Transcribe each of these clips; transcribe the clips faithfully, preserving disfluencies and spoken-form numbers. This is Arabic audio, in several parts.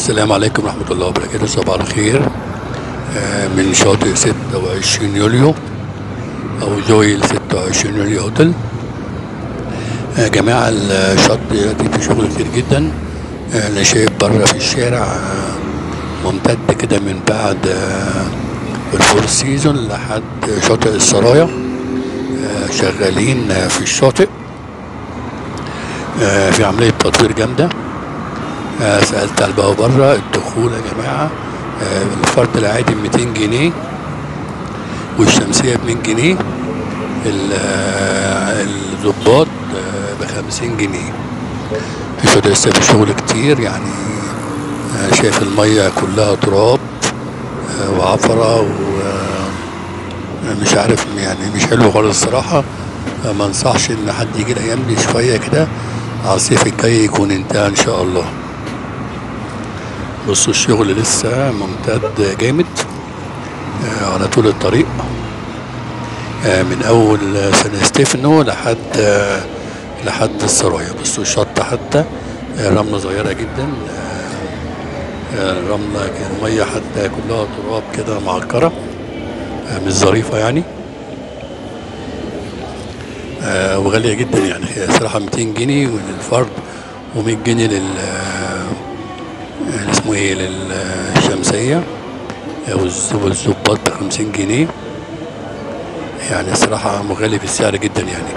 السلام عليكم ورحمة الله وبركاته. صباح الخير من شاطئ ستة وعشرين يوليو أو جويل ستة وعشرين يوليو هوتل. يا جماعة الشط دلوقتي في شغل كتير جدا. أنا شايف بره في الشارع ممتد كده من بعد الفور سيزون لحد شاطئ السرايا، شغالين في الشاطئ في عملية تطوير جامدة. سألت على البقى بره الدخول يا جماعة الفرد العادي ميتين جنيه والشمسية باتنين جنيه، الضباط بخمسين جنيه. الشاطئ لسه في شغل كتير، يعني شايف المية كلها تراب وعفرة ومش عارف، يعني مش حلو خالص الصراحة. ما انصحش ان حد يجي الايام دي، شوية كده على الصيف الجاي يكون انتهى ان شاء الله. بصوا الشغل لسه ممتد جامد على طول الطريق، من اول سان ستيفانو لحد لحد السرايا. بصوا الشط حتى رملة صغيرة جدا، رملة المية حتى كلها تراب كده معكرة، مش ظريفة يعني، وغالية جدا. يعني هي صراحة ميتين جنيه للفرد ومية جنيه لل اسمه ايه للشمسية، والظباط بخمسين جنيه. يعني الصراحة مغالي في السعر جدا يعني.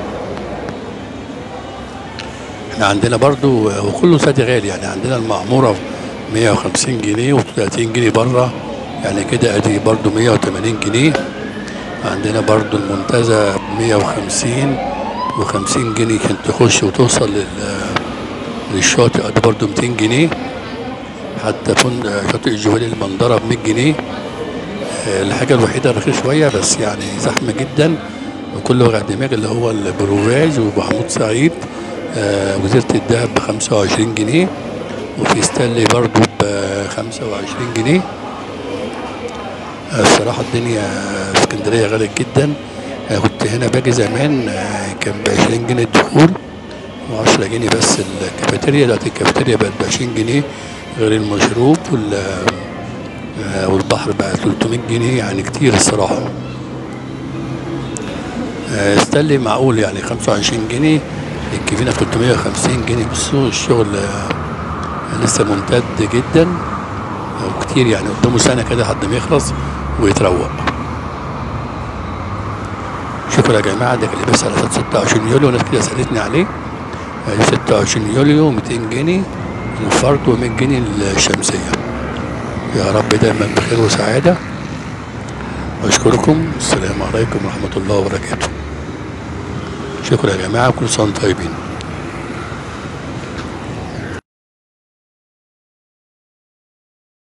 احنا عندنا برضو وكله سادي غالي، يعني عندنا المعمورة مية وخمسين جنيه وتلاتين جنيه بره، يعني كده ادي برضو مية وتمانين جنيه. عندنا برضو المنتزه بمية وخمسين وخمسين جنيه عشان تخش وتوصل للشاطئ، ادي برضو ميتين جنيه. حتى فندق شاطئ جويل المنظرة بمية جنيه. الحاجة الوحيدة رخيصة شوية بس يعني زحمة جدا، وكل وجع دماغ اللي هو البروفاج ومحمود سعيد وزيرة الدهب بخمسة وعشرين جنيه، وفي ستانلي برضو بخمسة وعشرين جنيه. الصراحة الدنيا في اسكندرية غالية جدا. كنت هنا باجي زمان كان بعشرين جنيه الدخول وعشرة جنيه بس الكافيتيريا، دلوقتي الكافيتيريا بقت بعشرين جنيه غير المشروب، والبحر بقى تلتمية جنيه، يعني كتير الصراحة. ستانلي معقول يعني خمسة وعشرين جنيه، الكفينة تلتمية وخمسين جنيه. بصوا الشغل لسه ممتد جدا وكتير، يعني قدامه سنة كده لحد ما يخلص ويتروق. شكرا يا جماعة. ده كان بس على ستة وعشرين يوليو، ناس كده سألتني عليه. ستة وعشرين يوليو ميتين جنيه للفرد ومية جنيه للشمسية. يا رب دايما بخير وسعادة. أشكركم، السلام عليكم ورحمة الله وبركاته. شكرا يا جماعة، كل سنة وانتم طيبين.